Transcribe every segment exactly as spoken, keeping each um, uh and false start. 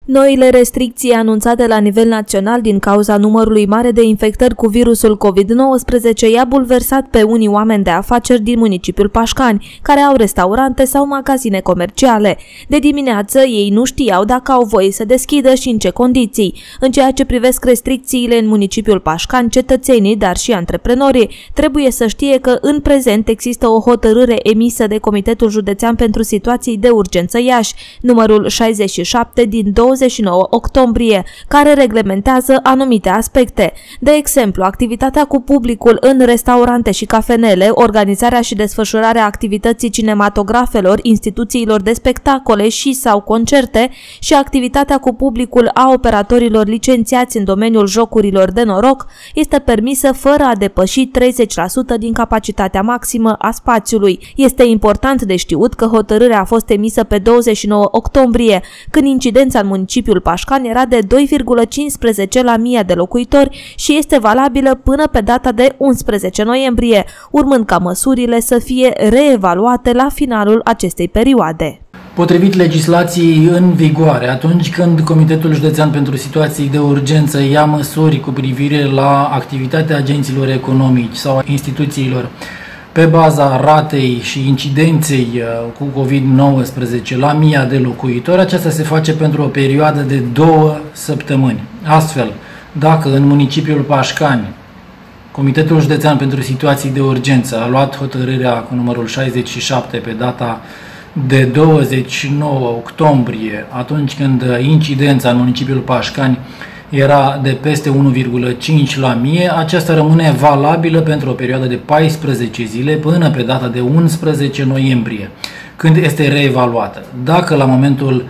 Noile restricții anunțate la nivel național din cauza numărului mare de infectări cu virusul COVID nouăsprezece i-a bulversat pe unii oameni de afaceri din municipiul Pașcani, care au restaurante sau magazine comerciale. De dimineață, ei nu știau dacă au voie să deschidă și în ce condiții. În ceea ce privesc restricțiile în municipiul Pașcani, cetățenii, dar și antreprenorii, trebuie să știe că în prezent există o hotărâre emisă de Comitetul Județean pentru Situații de Urgență Iași, numărul șaizeci și șapte din douăzeci și nouă octombrie, care reglementează anumite aspecte. De exemplu, activitatea cu publicul în restaurante și cafenele, organizarea și desfășurarea activității cinematografelor, instituțiilor de spectacole și sau concerte și activitatea cu publicul a operatorilor licențiați în domeniul jocurilor de noroc este permisă fără a depăși treizeci la sută din capacitatea maximă a spațiului. Este important de știut că hotărârea a fost emisă pe douăzeci și nouă octombrie, când incidența în municipiul Pașcani era de doi virgulă cincisprezece la mie de locuitori și este valabilă până pe data de unsprezece noiembrie, urmând ca măsurile să fie reevaluate la finalul acestei perioade. Potrivit legislației în vigoare, atunci când Comitetul Județean pentru Situații de Urgență ia măsuri cu privire la activitatea agenților economici sau instituțiilor pe baza ratei și incidenței cu COVID nouăsprezece la mie de locuitori, aceasta se face pentru o perioadă de două săptămâni. Astfel, dacă în municipiul Pașcani Comitetul Județean pentru Situații de Urgență a luat hotărârea cu numărul șaizeci și șapte pe data de douăzeci și nouă octombrie, atunci când incidența în municipiul Pașcani era de peste unu virgulă cinci la mie, aceasta rămâne valabilă pentru o perioadă de paisprezece zile până pe data de unsprezece noiembrie, când este reevaluată. Dacă la momentul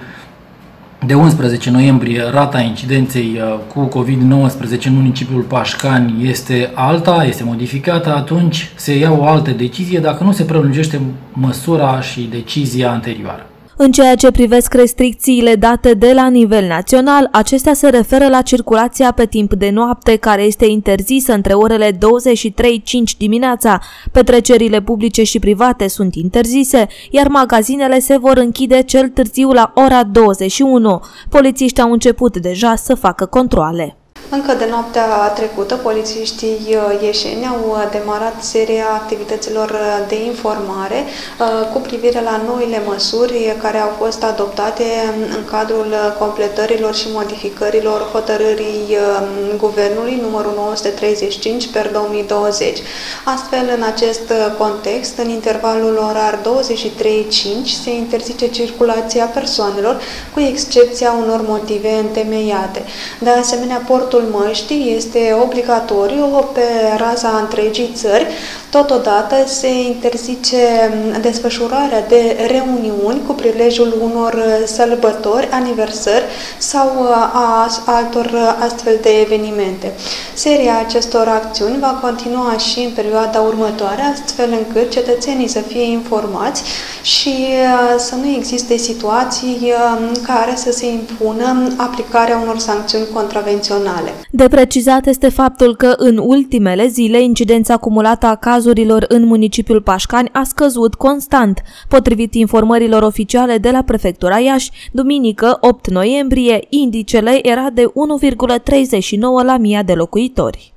de unsprezece noiembrie rata incidenței cu COVID nouăsprezece în municipiul Pașcani este alta, este modificată, atunci se ia o altă decizie dacă nu se prelungește măsura și decizia anterioară. În ceea ce privesc restricțiile date de la nivel național, acestea se referă la circulația pe timp de noapte, care este interzisă între orele douăzeci și trei cinci dimineața. Petrecerile publice și private sunt interzise, iar magazinele se vor închide cel târziu la ora douăzeci și unu. Polițiștii au început deja să facă controale. Încă de noaptea trecută, polițiștii ieșeni au demarat seria activităților de informare cu privire la noile măsuri care au fost adoptate în cadrul completărilor și modificărilor hotărârii Guvernului numărul nouă sute treizeci și cinci pe două mii douăzeci. Astfel, în acest context, în intervalul orar douăzeci și trei cinci se interzice circulația persoanelor, cu excepția unor motive întemeiate. De asemenea, portul măștii este obligatoriu pe raza întregii țări. Totodată se interzice desfășurarea de reuniuni cu prilejul unor sărbători, aniversări sau a altor astfel de evenimente. Seria acestor acțiuni va continua și în perioada următoare, astfel încât cetățenii să fie informați și să nu existe situații în care să se impună aplicarea unor sancțiuni contravenționale. De precizat este faptul că în ultimele zile incidența acumulată a cazurilor în municipiul Pașcani a scăzut constant. Potrivit informărilor oficiale de la Prefectura Iași, duminică opt noiembrie, indicele era de unu virgulă treizeci și nouă la mie de locuitori.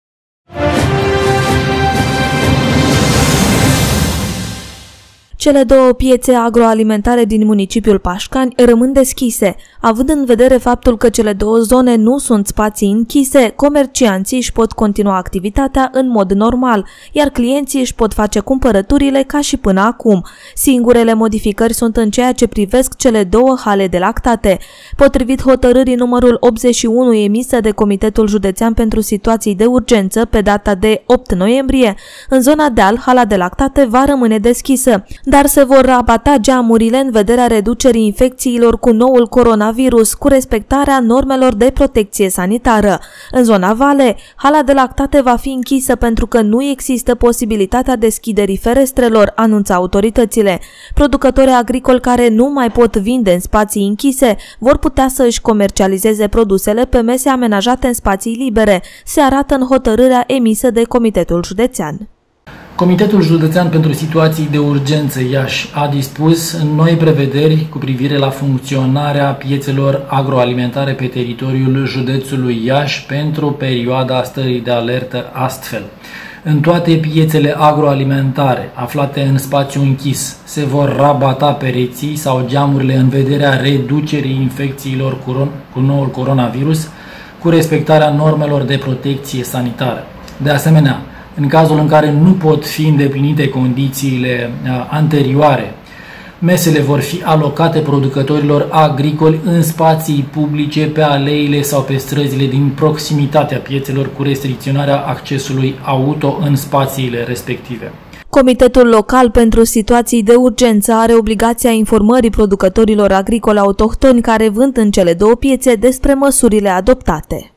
Cele două piețe agroalimentare din municipiul Pașcani rămân deschise. Având în vedere faptul că cele două zone nu sunt spații închise, comercianții își pot continua activitatea în mod normal, iar clienții își pot face cumpărăturile ca și până acum. Singurele modificări sunt în ceea ce privesc cele două hale de lactate. Potrivit hotărârii numărul optzeci și unu emisă de Comitetul Județean pentru Situații de Urgență pe data de opt noiembrie, în zona deal, hala de lactate va rămâne deschisă, dar se vor rabata geamurile în vederea reducerii infecțiilor cu noul coronavirus, cu respectarea normelor de protecție sanitară. În zona vale, hala de lactate va fi închisă pentru că nu există posibilitatea deschiderii ferestrelor, anunță autoritățile. Producătorii agricoli care nu mai pot vinde în spații închise vor putea să își comercializeze produsele pe mese amenajate în spații libere, se arată în hotărârea emisă de Comitetul Județean. Comitetul Județean pentru Situații de Urgență Iași a dispus noi prevederi cu privire la funcționarea piețelor agroalimentare pe teritoriul județului Iași pentru perioada stării de alertă astfel. În toate piețele agroalimentare aflate în spațiu închis se vor rabata pereții sau geamurile în vederea reducerii infecțiilor cu noul coronavirus cu respectarea normelor de protecție sanitară. De asemenea, în cazul în care nu pot fi îndeplinite condițiile anterioare, mesele vor fi alocate producătorilor agricoli în spații publice, pe aleile sau pe străzile din proximitatea piețelor, cu restricționarea accesului auto în spațiile respective. Comitetul Local pentru Situații de Urgență are obligația informării producătorilor agricoli autohtoni care vând în cele două piețe despre măsurile adoptate.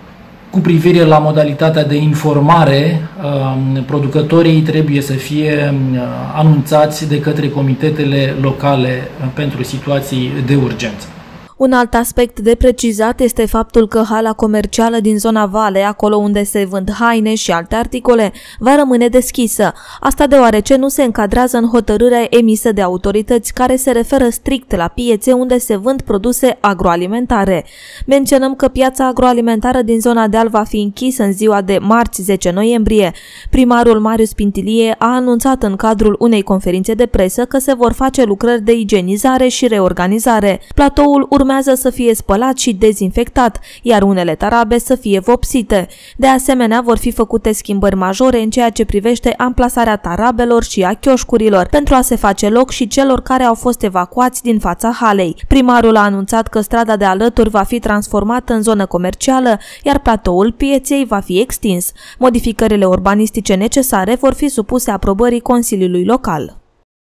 Cu privire la modalitatea de informare, producătorii trebuie să fie anunțați de către comitetele locale pentru situații de urgență. Un alt aspect de precizat este faptul că hala comercială din zona Vale, acolo unde se vând haine și alte articole, va rămâne deschisă. Asta deoarece nu se încadrează în hotărârea emisă de autorități care se referă strict la piețe unde se vând produse agroalimentare. Menționăm că piața agroalimentară din zona Deal va fi închisă în ziua de marți zece noiembrie. Primarul Marius Pintilie a anunțat în cadrul unei conferințe de presă că se vor face lucrări de igienizare și reorganizare. Platoul urmează urmează să fie spălat și dezinfectat, iar unele tarabe să fie vopsite. De asemenea, vor fi făcute schimbări majore în ceea ce privește amplasarea tarabelor și a chioșcurilor, pentru a se face loc și celor care au fost evacuați din fața halei. Primarul a anunțat că strada de alături va fi transformată în zonă comercială, iar platoul pieței va fi extins. Modificările urbanistice necesare vor fi supuse aprobării Consiliului Local.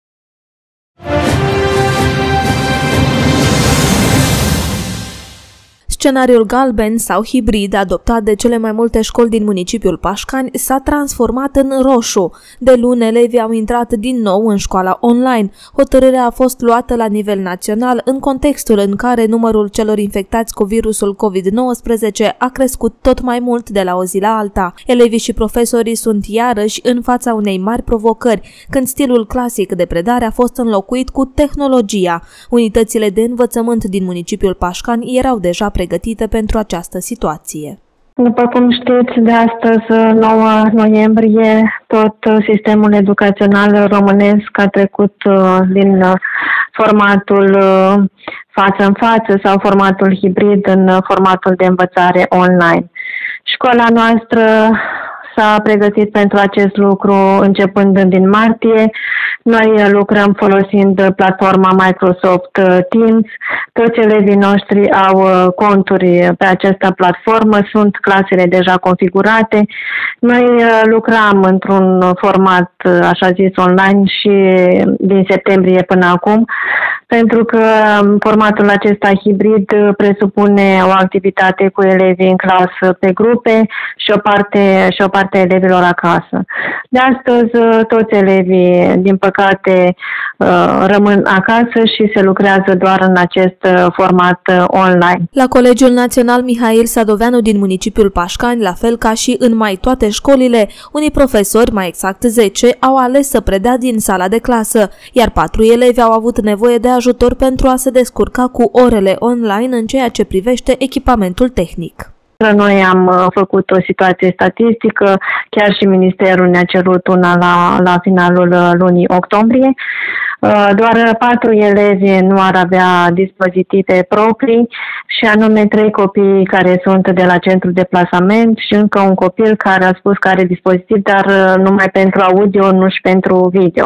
Scenariul galben sau hibrid adoptat de cele mai multe școli din municipiul Pașcani s-a transformat în roșu. De luni, elevii au intrat din nou în școala online. Hotărârea a fost luată la nivel național în contextul în care numărul celor infectați cu virusul covid nouăsprezece a crescut tot mai mult de la o zi la alta. Elevii și profesorii sunt iarăși în fața unei mari provocări, când stilul clasic de predare a fost înlocuit cu tehnologia. Unitățile de învățământ din municipiul Pașcani erau deja pregătite pentru această situație. După cum știți, de astăzi, nouă noiembrie, tot sistemul educațional românesc a trecut din formatul față în față sau formatul hibrid în formatul de învățare online. Școala noastră s-a pregătit pentru acest lucru începând din martie. Noi lucrăm folosind platforma Microsoft Teams. Toți elevii noștri au conturi pe această platformă, sunt clasele deja configurate. Noi lucram într-un format, așa zis, online și din septembrie până acum, pentru că formatul acesta hibrid presupune o activitate cu elevii în clasă pe grupe și o parte, și o parte a elevilor acasă. De astăzi, toți elevii, din păcate, rămân acasă și se lucrează doar în acest format online. La Colegiul Național Mihail Sadoveanu din municipiul Pașcani, la fel ca și în mai toate școlile, unii profesori, mai exact zece, au ales să predea din sala de clasă, iar patru elevi au avut nevoie de ajutor pentru a se descurca cu orele online în ceea ce privește echipamentul tehnic. Noi am făcut o situație statistică, chiar și Ministerul ne-a cerut una la, la finalul lunii octombrie. Doar patru elevi nu ar avea dispozitive proprii și anume trei copii care sunt de la centru de plasament și încă un copil care a spus că are dispozitiv, dar numai pentru audio, nu și pentru video.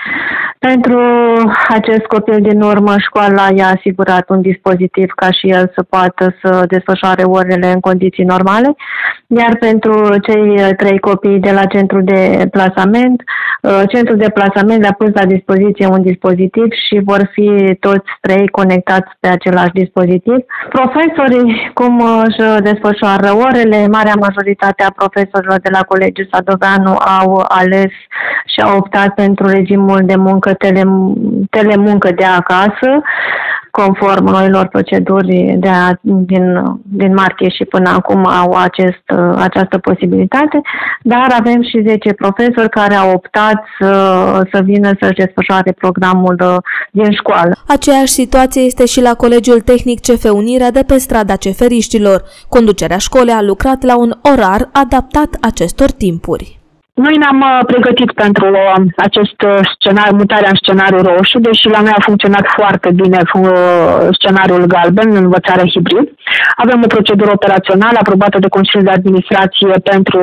Pentru acest copil din urmă, școala i-a asigurat un dispozitiv ca și el să poată să desfășoare orele în condiții normale, iar pentru cei trei copii de la centrul de plasament, centrul de plasament le-a pus la dispoziție un dispozitiv și vor fi toți trei conectați pe același dispozitiv. Profesorii, cum își desfășoară orele, marea majoritate a profesorilor de la Colegiul Sadoveanu au ales și au optat pentru regimul de muncă tele, telemuncă de acasă. conform noilor proceduri de a, din, din martie și până acum au acest, această posibilitate, dar avem și zece profesori care au optat să, să vină să-și desfășoare programul din școală. Aceeași situație este și la Colegiul Tehnic C F Unirea de pe strada Ceferiștilor. Conducerea școlii a lucrat la un orar adaptat acestor timpuri. Noi ne-am pregătit pentru acest scenariu, mutarea în scenariul roșu, deși la noi a funcționat foarte bine scenariul galben, învățarea hibrid. Avem o procedură operațională aprobată de Consiliul de Administrație pentru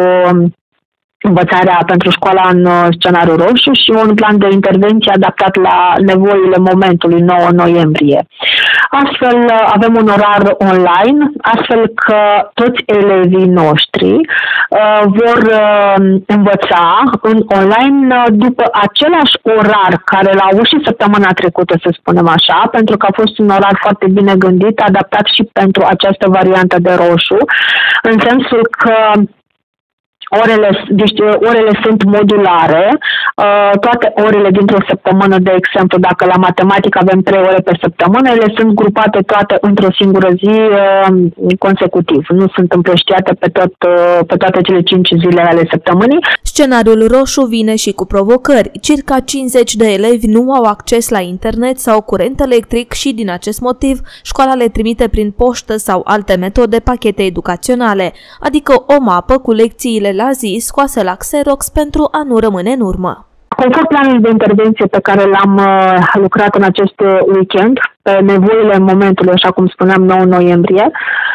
învățarea pentru școala în scenariu roșu și un plan de intervenție adaptat la nevoile momentului nouă noiembrie. Astfel avem un orar online, astfel că toți elevii noștri uh, vor uh, învăța în online uh, după același orar care l-au avut și săptămâna trecută, să spunem așa, pentru că a fost un orar foarte bine gândit, adaptat și pentru această variantă de roșu, în sensul că Orele, deci, orele sunt modulare, toate orele dintr-o săptămână, de exemplu, dacă la matematică avem trei ore pe săptămână, ele sunt grupate toate într-o singură zi consecutiv. Nu sunt împrăștiate pe, tot, pe toate cele cinci zile ale săptămânii. Scenariul roșu vine și cu provocări. Circa cincizeci de elevi nu au acces la internet sau curent electric și, din acest motiv, școala le trimite prin poștă sau alte metode pachete educaționale, adică o mapă cu lecțiile la zi scoase la Xerox pentru a nu rămâne în urmă. Conform planului de intervenție pe care l-am uh, lucrat în acest weekend, pe nevoile momentului, așa cum spuneam, nouă noiembrie,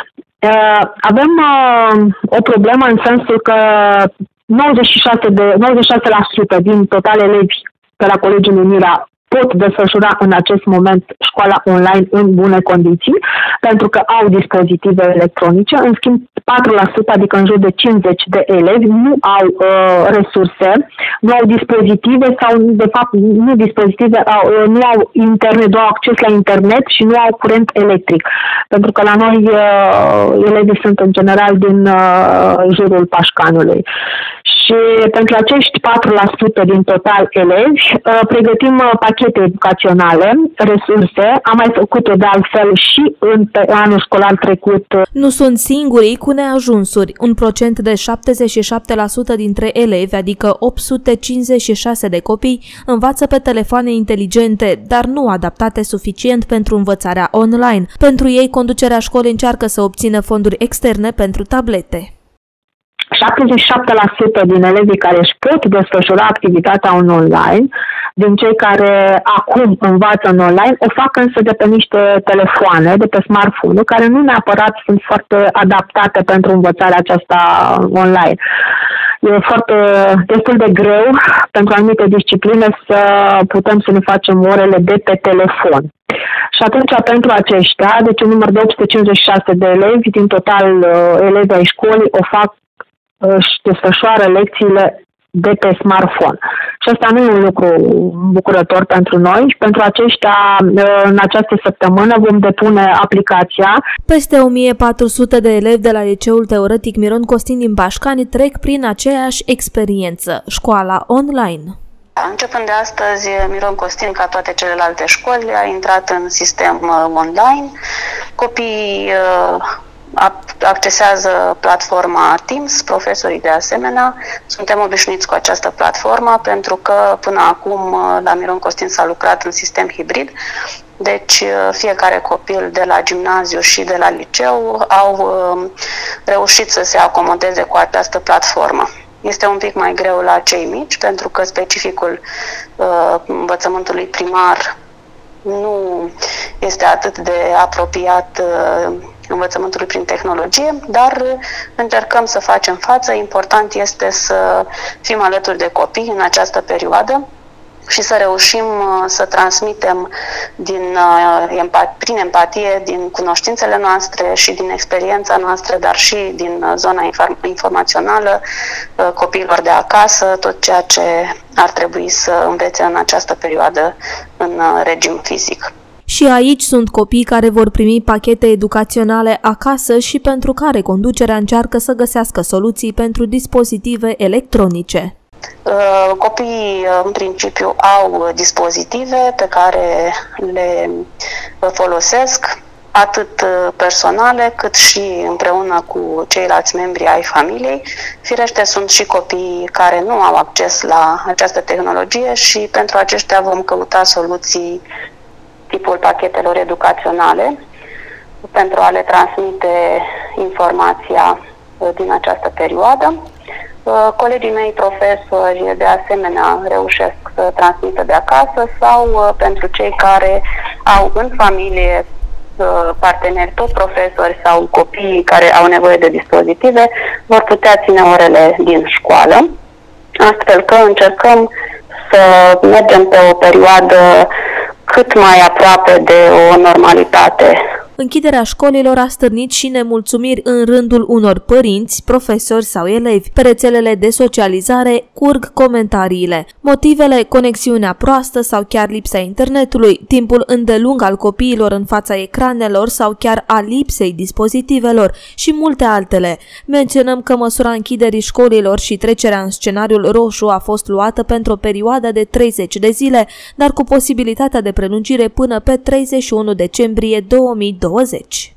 uh, avem uh, o problemă în sensul că nouăzeci și șase la sută din total elevi de la Colegiul Unirea pot desfășura în acest moment școala online în bune condiții, pentru că au dispozitive electronice. În schimb, patru la sută, adică în jur de cincizeci de elevi, nu au uh, resurse, nu au dispozitive sau, de fapt, nu dispozitive, au, uh, nu au internet, nu au acces la internet și nu au curent electric. Pentru că la noi uh, elevii sunt în general din uh, jurul Pașcanului. Și pentru acești patru la sută din total elevi, uh, pregătim uh, pachete educaționale, resurse. Am mai făcut-o de altfel și în anul școlar trecut. Nu sunt singurii cu neajunsuri. Un procent de șaptezeci și șapte la sută dintre elevi, adică opt sute cincizeci și șase de copii, învață pe telefoane inteligente, dar nu adaptate suficient pentru învățarea online. Pentru ei, conducerea școlii încearcă să obțină fonduri externe pentru tablete. șaptezeci și șapte la sută din elevii care își pot desfășura activitatea în online, din cei care acum învață în online, o fac însă de pe niște telefoane, de pe smartphone-uri, care nu neapărat sunt foarte adaptate pentru învățarea aceasta online. E foarte destul de greu pentru anumite discipline să putem să ne facem orele de pe telefon. Și atunci, pentru aceștia, deci un număr de opt sute cincizeci și șase de elevi, din total elevi ai școlii, o fac, își desfășoară lecțiile de pe smartphone. Și asta nu e un lucru bucurător pentru noi și pentru aceștia în această săptămână vom depune aplicația. Peste o mie patru sute de elevi de la Liceul Teoretic Miron Costin din Pașcani trec prin aceeași experiență, școala online. Începând de astăzi, Miron Costin, ca toate celelalte școli, a intrat în sistem online. Copiii accesează platforma Teams, profesorii de asemenea. Suntem obișnuiți cu această platformă pentru că până acum la Miron Costin s-a lucrat în sistem hibrid, deci fiecare copil de la gimnaziu și de la liceu au reușit să se acomodeze cu această platformă. Este un pic mai greu la cei mici pentru că specificul uh, învățământului primar nu este atât de apropiat uh, învățământului prin tehnologie, dar încercăm să facem față. Important este să fim alături de copii în această perioadă și să reușim să transmitem din, prin empatie, din cunoștințele noastre și din experiența noastră, dar și din zona informațională copiilor de acasă, tot ceea ce ar trebui să învețe în această perioadă în regim fizic. Și aici sunt copii care vor primi pachete educaționale acasă și pentru care conducerea încearcă să găsească soluții pentru dispozitive electronice. Copiii, în principiu, au dispozitive pe care le folosesc atât personale, cât și împreună cu ceilalți membri ai familiei. Firește, sunt și copii care nu au acces la această tehnologie și pentru aceștia vom căuta soluții tipul pachetelor educaționale pentru a le transmite informația din această perioadă. Colegii mei profesori, de asemenea, reușesc să transmită de acasă sau pentru cei care au în familie parteneri, tot profesori sau copii care au nevoie de dispozitive, vor putea ține orele din școală, astfel că încercăm să mergem pe o perioadă cât mai aproape de o normalitate. Închiderea școlilor a stârnit și nemulțumiri în rândul unor părinți, profesori sau elevi. Pe rețelele de socializare curg comentariile. Motivele, conexiunea proastă sau chiar lipsa internetului, timpul îndelung al copiilor în fața ecranelor sau chiar a lipsei dispozitivelor și multe altele. Menționăm că măsura închiderii școlilor și trecerea în scenariul roșu a fost luată pentru o perioadă de treizeci de zile, dar cu posibilitatea de prelungire până pe treizeci și unu decembrie două mii douăzeci.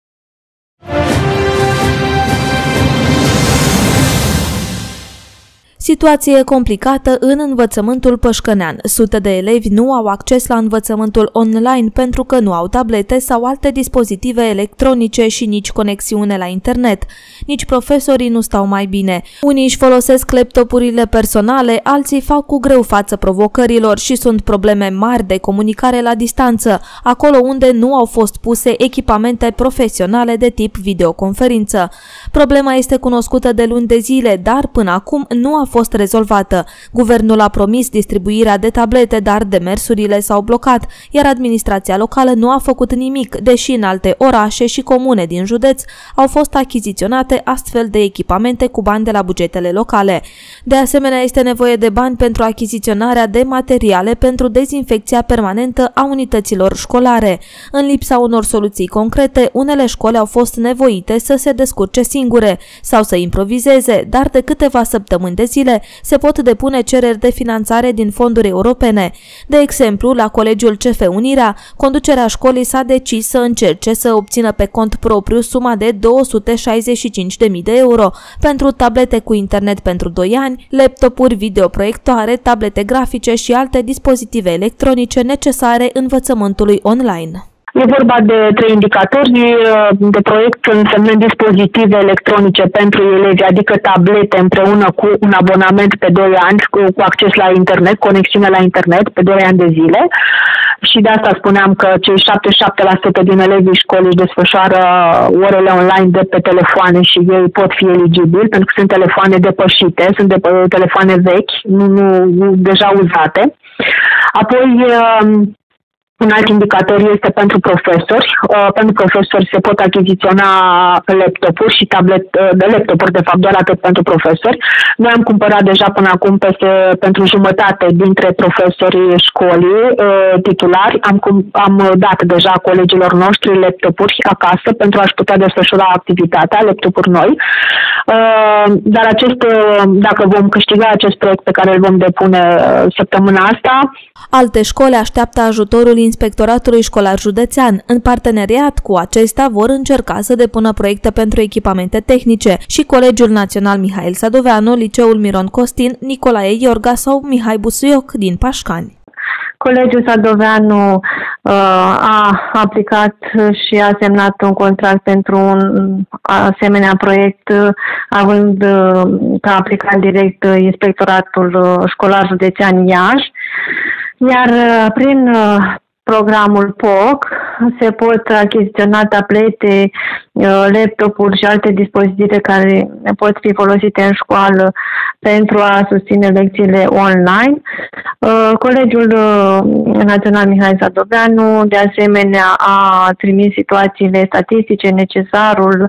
Situație complicată în învățământul pășcănean. Sute de elevi nu au acces la învățământul online pentru că nu au tablete sau alte dispozitive electronice și nici conexiune la internet. Nici profesorii nu stau mai bine. Unii își folosesc laptopurile personale, alții fac cu greu față provocărilor și sunt probleme mari de comunicare la distanță, acolo unde nu au fost puse echipamente profesionale de tip videoconferință. Problema este cunoscută de luni de zile, dar până acum nu a fost rezolvată. Guvernul a promis distribuirea de tablete, dar demersurile s-au blocat, iar administrația locală nu a făcut nimic, deși în alte orașe și comune din județ au fost achiziționate astfel de echipamente cu bani de la bugetele locale. De asemenea, este nevoie de bani pentru achiziționarea de materiale pentru dezinfecția permanentă a unităților școlare. În lipsa unor soluții concrete, unele școli au fost nevoite să se descurce singure sau să improvizeze, dar de câteva săptămâni de zile se pot depune cereri de finanțare din fonduri europene. De exemplu, la Colegiul C F Unirea, conducerea școlii s-a decis să încerce să obțină pe cont propriu suma de două sute șaizeci și cinci de mii de euro pentru tablete cu internet pentru doi ani, laptopuri, videoproiectoare, tablete grafice și alte dispozitive electronice necesare învățământului online. E vorba de trei indicatori de proiect, însemnând dispozitive electronice pentru elevi, adică tablete împreună cu un abonament pe doi ani cu, cu acces la internet, conexiune la internet pe doi ani de zile. Și de asta spuneam că cei șaptezeci și șapte la sută din elevii școlii își desfășoară orele online de pe telefoane și ei pot fi eligibili, pentru că sunt telefoane depășite, sunt de, telefoane vechi, nu, nu deja uzate. Apoi, un alt indicator este pentru profesori. Uh, pentru profesori se pot achiziționa laptopuri și tablet, uh, laptopuri, de fapt, doar atât pentru profesori. Noi am cumpărat deja până acum peste, pentru jumătate dintre profesorii școlii uh, titulari. Am, am dat deja colegilor noștri laptopuri acasă pentru a-și putea desfășura activitatea, laptopuri noi. Uh, dar acest, uh, dacă vom câștiga acest proiect pe care îl vom depune uh, săptămâna asta... Alte școli așteaptă ajutorul Inspectoratului Școlar Județean. În parteneriat cu acesta vor încerca să depună proiecte pentru echipamente tehnice și Colegiul Național Mihail Sadoveanu, Liceul Miron Costin, Nicolae Iorga sau Mihai Busuioc din Pașcani. Colegiul Sadoveanu uh, a aplicat și a semnat un contract pentru un asemenea proiect, uh, având uh, ca aplicat direct uh, Inspectoratul Școlar Județean Iași, iar uh, prin uh, programul P O C se pot achiziționa tablete, laptopuri și alte dispozitive care pot fi folosite în școală pentru a susține lecțiile online. Colegiul Național Mihai Sadoveanu, de asemenea, a trimis situațiile statistice, necesarul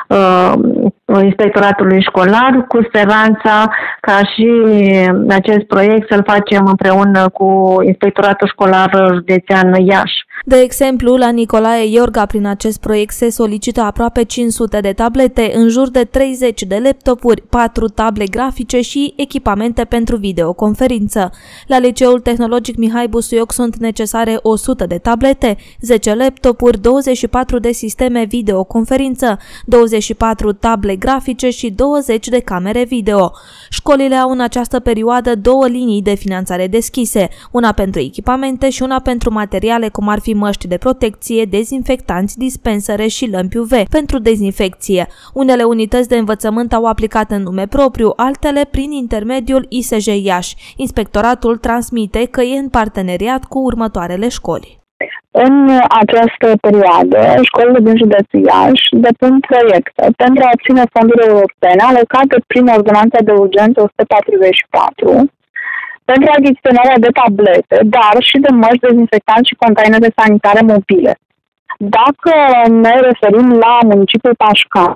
Inspectoratului Școlar, cu speranța ca și acest proiect să-l facem împreună cu Inspectoratul Școlar Județean Iași. De exemplu, la Nicolae Iorga, prin acest proiect se solicită aproape cinci sute de tablete, în jur de treizeci de laptopuri, patru table grafice și echipamente pentru videoconferință. La Liceul Tehnologic Mihai Busuioc sunt necesare o sută de tablete, zece laptopuri, douăzeci și patru de sisteme videoconferință, douăzeci și patru table grafice și douăzeci de camere video. Școlile au în această perioadă două linii de finanțare deschise, una pentru echipamente și una pentru materiale cum ar fi măști de protecție, dezinfectanți, dispensere și lămpi U V pentru dezinfecție. Unele unități de învățământ au aplicat în nume propriu, altele prin intermediul I S J Iași. Inspectoratul transmite că e în parteneriat cu următoarele școli. În această perioadă, școlile din județul Iași depun proiecte pentru a obține fonduri europene alocate prin ordonanța de urgență o sută patruzeci și patru pentru achiziționarea de tablete, dar și de măști, dezinfectanți și containere sanitare mobile. Dacă ne referim la municipiul Pașcani,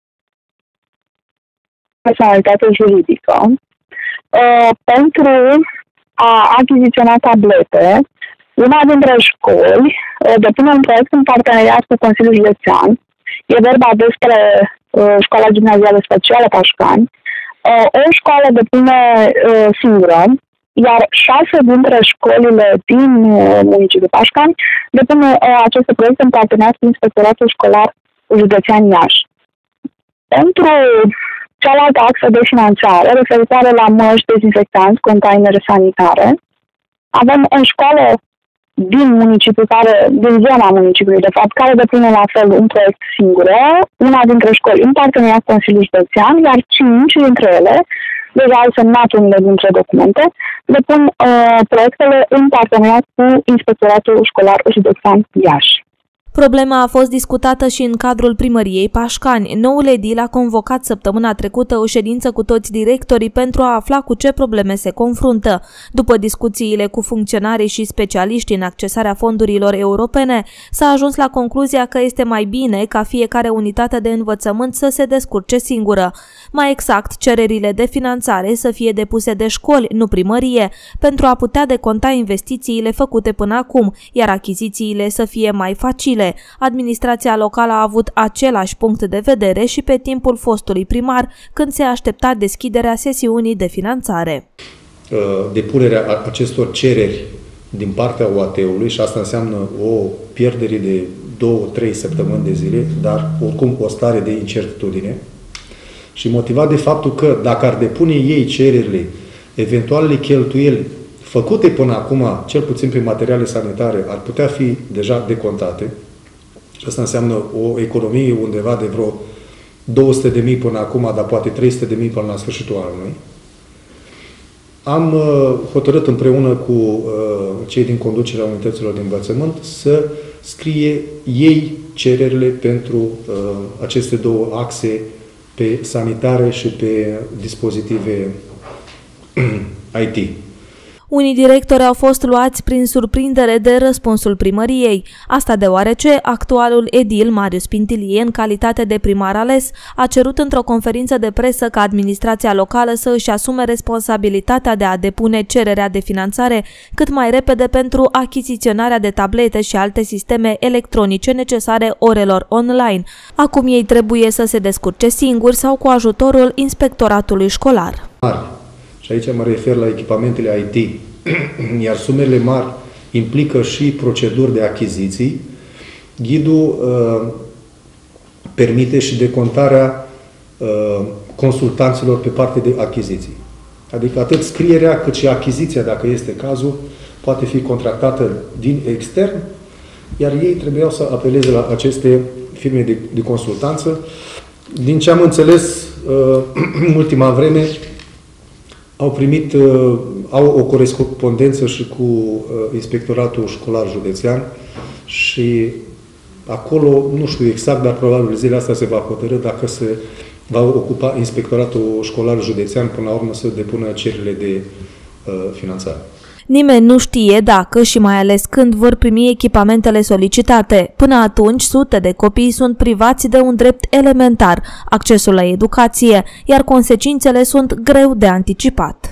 personalitate juridică, pentru a achiziționa tablete, una dintre școli depune un proiect în parteneriat cu Consiliul Județean. E vorba despre Școala Gimnazială Specială Pașcani. O școală depune singură, iar șase dintre școlile din municipiul Pașcani depun aceste proiecte în parteneriat cu Inspectoratul Școlar Județean Iași. Pentru cealaltă axă de finanțare, referitoare la măști, dezinfectanți, containere sanitare, avem o școală din municipiul, care, din zona municipiului, de fapt, care depune la fel un proiect singură, una dintre școli în parteneriat cu Consiliul Județean, iar cinci dintre ele, deja au semnat unele dintre documente, depun uh, proiectele în parteneriat cu Inspectoratul Școlar Județean Iași. Problema a fost discutată și în cadrul primăriei Pașcani. Noul edil a convocat săptămâna trecută o ședință cu toți directorii pentru a afla cu ce probleme se confruntă. După discuțiile cu funcționarii și specialiști în accesarea fondurilor europene, s-a ajuns la concluzia că este mai bine ca fiecare unitate de învățământ să se descurce singură. Mai exact, cererile de finanțare să fie depuse de școli, nu primărie, pentru a putea deconta investițiile făcute până acum, iar achizițiile să fie mai facile. Administrația locală a avut același punct de vedere și pe timpul fostului primar, când se aștepta deschiderea sesiunii de finanțare. Depunerea acestor cereri din partea O A T-ului, și asta înseamnă o pierdere de două trei săptămâni de zile, dar oricum o stare de incertitudine, și motivat de faptul că dacă ar depune ei cererile, eventualele cheltuieli făcute până acum, cel puțin prin materiale sanitare, ar putea fi deja decontate. Asta înseamnă o economie undeva de vreo două sute de mii până acum, dar poate trei sute de mii până la sfârșitul anului. Am uh, hotărât împreună cu uh, cei din conducerea unităților de învățământ să scrie ei cererile pentru uh, aceste două axe, pe sanitare și pe dispozitive I T. Unii directori au fost luați prin surprindere de răspunsul primăriei. Asta deoarece actualul edil Marius Pintilie, în calitate de primar ales, a cerut într-o conferință de presă ca administrația locală să își asume responsabilitatea de a depune cererea de finanțare cât mai repede pentru achiziționarea de tablete și alte sisteme electronice necesare orelor online. Acum ei trebuie să se descurce singuri sau cu ajutorul inspectoratului școlar. Și aici mă refer la echipamentele I T, iar sumele mari implică și proceduri de achiziții. Ghidul uh, permite și decontarea uh, consultanților pe parte de achiziții. Adică atât scrierea cât și achiziția, dacă este cazul, poate fi contractată din extern, iar ei trebuiau să apeleze la aceste firme de, de consultanță. Din ce am înțeles uh, în ultima vreme, au primit, uh, au o corespondență și cu uh, Inspectoratul Școlar Județean și acolo, nu știu exact, dar probabil zilele astea se va hotărâ dacă se va ocupa Inspectoratul Școlar Județean până la urmă să depună cererile de uh, finanțare. Nimeni nu știe dacă și mai ales când vor primi echipamentele solicitate. Până atunci, sute de copii sunt privați de un drept elementar, accesul la educație, iar consecințele sunt greu de anticipat.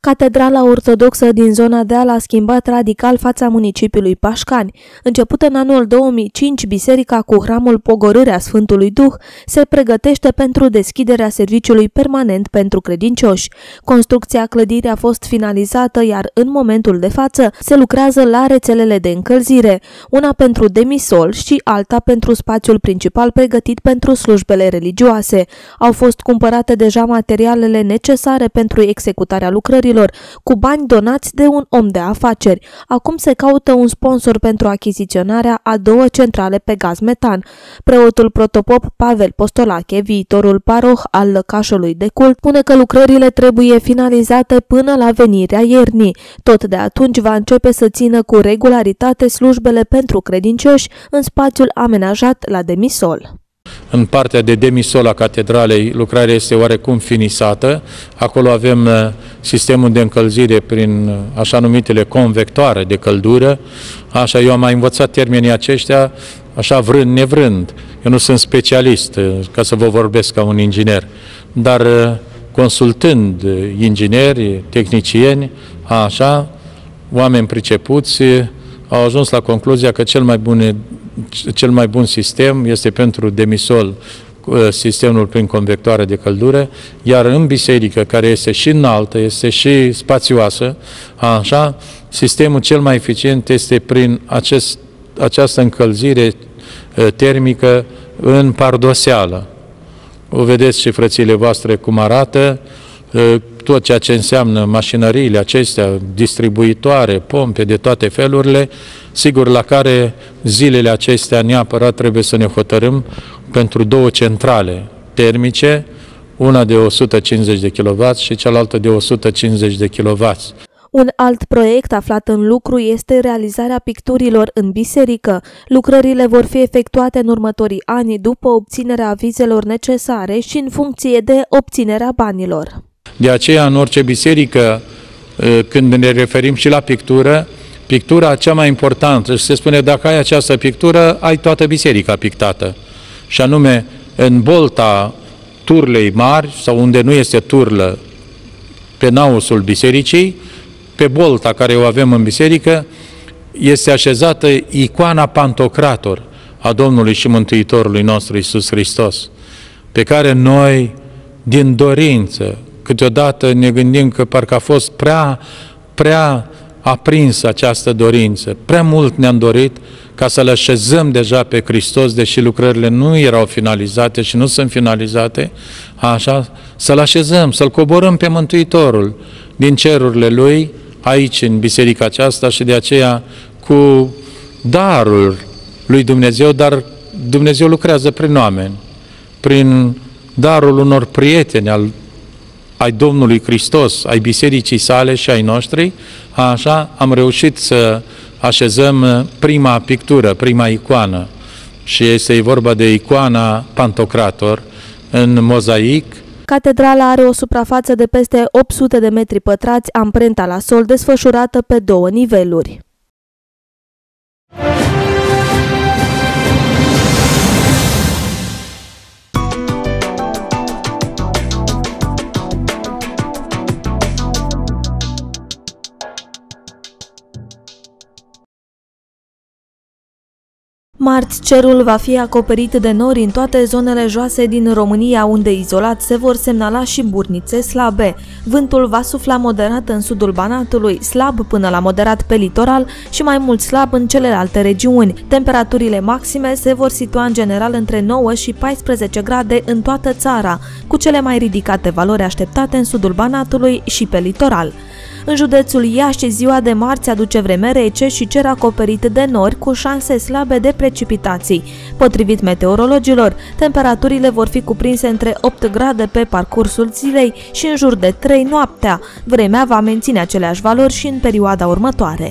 Catedrala ortodoxă din zona Deal a schimbat radical fața municipiului Pașcani. Începută în anul două mii cinci, biserica cu hramul Pogorârea Sfântului Duh se pregătește pentru deschiderea serviciului permanent pentru credincioși. Construcția clădirii a fost finalizată, iar în momentul de față se lucrează la rețelele de încălzire, una pentru demisol și alta pentru spațiul principal pregătit pentru slujbele religioase. Au fost cumpărate deja materialele necesare pentru executarea lucrărilor, cu bani donați de un om de afaceri. Acum se caută un sponsor pentru achiziționarea a două centrale pe gaz metan. Preotul protopop Pavel Postolache, viitorul paroh al lăcașului de cult, spune că lucrările trebuie finalizate până la venirea iernii. Tot de atunci va începe să țină cu regularitate slujbele pentru credincioși în spațiul amenajat la demisol. În partea de demisol a catedralei, lucrarea este oarecum finisată. Acolo avem sistemul de încălzire prin așa numitele convectoare de căldură. Așa, eu am mai învățat termenii aceștia, așa vrând, nevrând. Eu nu sunt specialist, ca să vă vorbesc ca un inginer, dar consultând ingineri, tehnicieni, așa, oameni pricepuți, au ajuns la concluzia că cel mai bun, cel mai bun sistem este pentru demisol sistemul prin convectoare de căldură, iar în biserică, care este și înaltă, este și spațioasă, așa, sistemul cel mai eficient este prin acest, această încălzire termică în pardoseală. O vedeți și frățile voastre cum arată, tot ceea ce înseamnă mașinăriile acestea, distribuitoare, pompe de toate felurile, sigur la care zilele acestea neapărat trebuie să ne hotărâm pentru două centrale termice, una de o sută cincizeci de kilowați și cealaltă de o sută cincizeci de kilowați. Un alt proiect aflat în lucru este realizarea picturilor în biserică. Lucrările vor fi efectuate în următorii ani după obținerea avizelor necesare și în funcție de obținerea banilor. De aceea, în orice biserică, când ne referim și la pictură, pictura cea mai importantă, se spune, dacă ai această pictură, ai toată biserica pictată. Și anume, în bolta turlei mari, sau unde nu este turlă, pe nausul bisericii, pe bolta care o avem în biserică, este așezată icoana Pantocrator a Domnului și Mântuitorului nostru Iisus Hristos, pe care noi, din dorință, câteodată ne gândim că parcă a fost prea, prea aprinsă această dorință, prea mult ne-am dorit ca să-L așezăm deja pe Hristos, deși lucrările nu erau finalizate și nu sunt finalizate, așa, să-L așezăm, să-L coborâm pe Mântuitorul din cerurile Lui, aici în biserica aceasta, și de aceea cu darul lui Dumnezeu, dar Dumnezeu lucrează prin oameni, prin darul unor prieteni al, ai Domnului Hristos, ai bisericii sale și ai noștri, așa am reușit să așezăm prima pictură, prima icoană, și este vorba de icoana Pantocrator în mozaic. Catedrala are o suprafață de peste opt sute de metri pătrați, amprenta la sol desfășurată pe două niveluri. Marți, cerul va fi acoperit de nori în toate zonele joase din România, unde izolat se vor semnala și burnițe slabe. Vântul va sufla moderat în sudul Banatului, slab până la moderat pe litoral și mai mult slab în celelalte regiuni. Temperaturile maxime se vor situa în general între nouă și paisprezece grade în toată țara, cu cele mai ridicate valori așteptate în sudul Banatului și pe litoral. În județul Iași, ziua de marți aduce vreme rece și cer acoperit de nori cu șanse slabe de precipitații. Potrivit meteorologilor, temperaturile vor fi cuprinse între opt grade pe parcursul zilei și în jur de trei noaptea. Vremea va menține aceleași valori și în perioada următoare.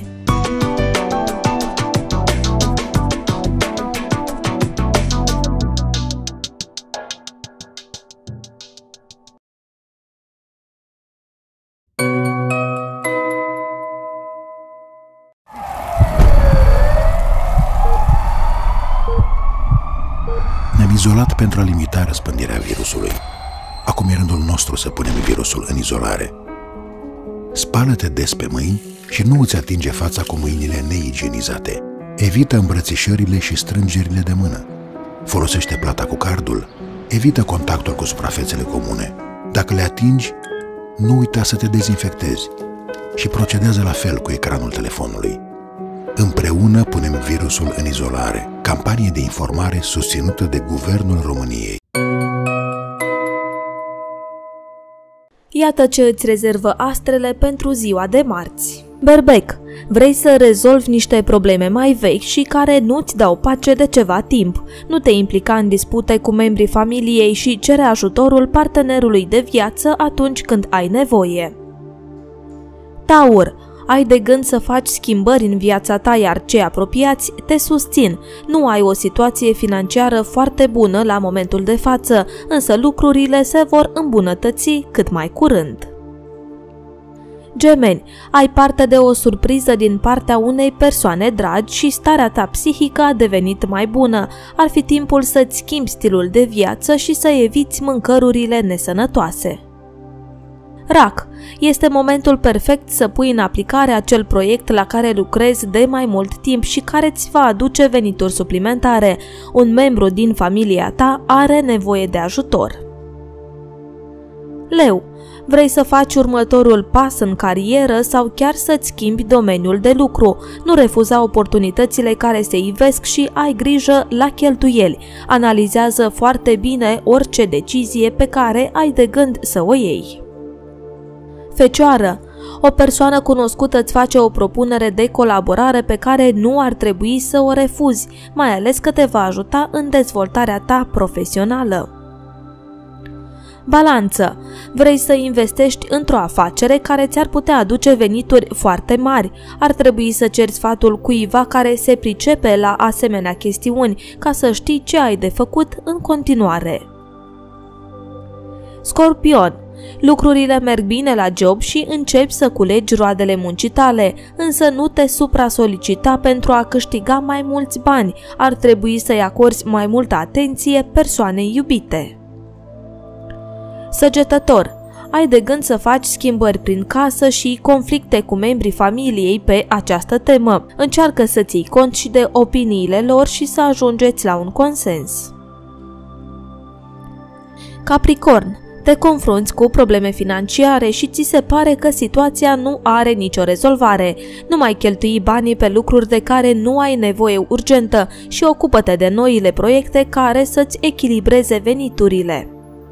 Izolat pentru a limita răspândirea virusului. Acum e rândul nostru să punem virusul în izolare. Spală-te des pe mâini și nu îți atinge fața cu mâinile neigienizate. Evită îmbrățișările și strângerile de mână. Folosește plata cu cardul. Evită contactul cu suprafețele comune. Dacă le atingi, nu uita să te dezinfectezi și procedează la fel cu ecranul telefonului. Împreună punem virusul în izolare. Campanie de informare susținută de Guvernul României. Iată ce îți rezervă astrele pentru ziua de marți. Berbec, vrei să rezolvi niște probleme mai vechi și care nu-ți dau pace de ceva timp. Nu te implica în dispute cu membrii familiei și cere ajutorul partenerului de viață atunci când ai nevoie. Taur, ai de gând să faci schimbări în viața ta, iar cei apropiați te susțin. Nu ai o situație financiară foarte bună la momentul de față, însă lucrurile se vor îmbunătăți cât mai curând. Gemeni, ai parte de o surpriză din partea unei persoane dragi și starea ta psihică a devenit mai bună. Ar fi timpul să-ți schimbi stilul de viață și să eviți mâncărurile nesănătoase. Rac, este momentul perfect să pui în aplicare acel proiect la care lucrezi de mai mult timp și care îți va aduce venituri suplimentare. Un membru din familia ta are nevoie de ajutor. Leu, vrei să faci următorul pas în carieră sau chiar să-ți schimbi domeniul de lucru. Nu refuza oportunitățile care se ivesc și ai grijă la cheltuieli. Analizează foarte bine orice decizie pe care ai de gând să o iei. Fecioară, o persoană cunoscută îți face o propunere de colaborare pe care nu ar trebui să o refuzi, mai ales că te va ajuta în dezvoltarea ta profesională. Balanță, vrei să investești într-o afacere care ți-ar putea aduce venituri foarte mari. Ar trebui să ceri sfatul cuiva care se pricepe la asemenea chestiuni ca să știi ce ai de făcut în continuare. Scorpion, lucrurile merg bine la job și începi să culegi roadele muncii tale, însă nu te supra-solicita pentru a câștiga mai mulți bani. Ar trebui să-i acorzi mai multă atenție persoanei iubite. Săgetător, ai de gând să faci schimbări prin casă și conflicte cu membrii familiei pe această temă. Încearcă să ții cont și de opiniile lor și să ajungeți la un consens. Capricorn, te confrunți cu probleme financiare și ți se pare că situația nu are nicio rezolvare. Nu mai cheltui banii pe lucruri de care nu ai nevoie urgentă și ocupă-te de noile proiecte care să-ți echilibreze veniturile.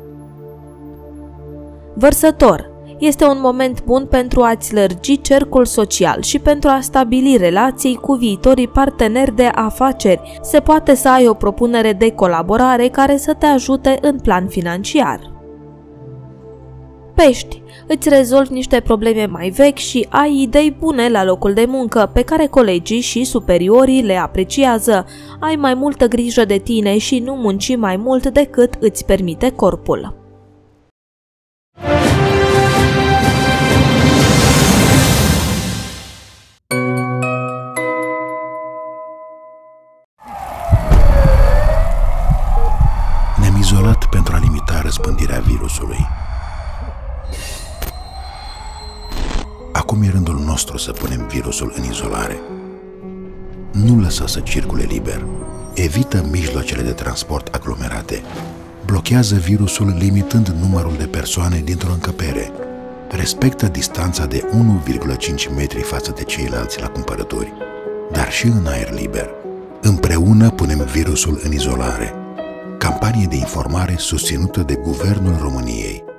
Vărsător, este un moment bun pentru a-ți lărgi cercul social și pentru a stabili relații cu viitorii parteneri de afaceri. Se poate să ai o propunere de colaborare care să te ajute în plan financiar. Pești, îți rezolvi niște probleme mai vechi și ai idei bune la locul de muncă pe care colegii și superiorii le apreciază. Ai mai multă grijă de tine și nu munci mai mult decât îți permite corpul. Ne-am izolat pentru a limita răspândirea virusului. Acum e rândul nostru să punem virusul în izolare. Nu lăsa să circule liber. Evită mijloacele de transport aglomerate. Blochează virusul limitând numărul de persoane dintr-o încăpere. Respectă distanța de unu virgulă cinci metri față de ceilalți la cumpărături, dar și în aer liber. Împreună punem virusul în izolare. Campanie de informare susținută de Guvernul României.